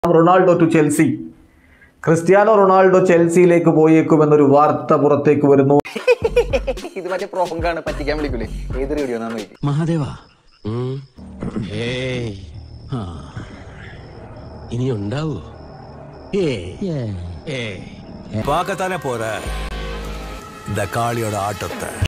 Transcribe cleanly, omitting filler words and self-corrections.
Ronaldo to Chelsea. Cristiano Ronaldo ചെൽസിയിലേക്ക് പോയേക്കുമെന്നൊരു വാർത്ത പുറത്തേക്ക് വരുന്നു. ഇത് മറ്റേ പ്രോങ്കാണ്, പറ്റിക്കാൻ വിളിക്കൂലേ? ഏത് റേഡിയോ മഹാദേവ ഇനി ഉണ്ടാവോ? பார்க்கத்தானே போற இந்த காளியோட ஆட்டத்தை.